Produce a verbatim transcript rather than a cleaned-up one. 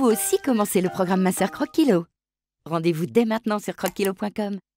vous aussi commencer le programme Minceur Croq'Kilos. Rendez-vous dès maintenant sur croq kilo point com.